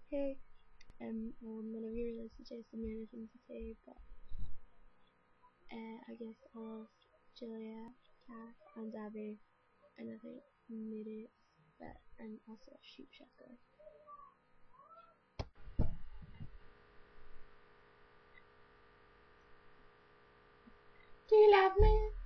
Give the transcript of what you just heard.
Hey, whenever you really suggest a million things to say, but I guess I'll ask Julia, Cat, and Abby, and I think Midis, but and also a sheep shepherd. Do you love me?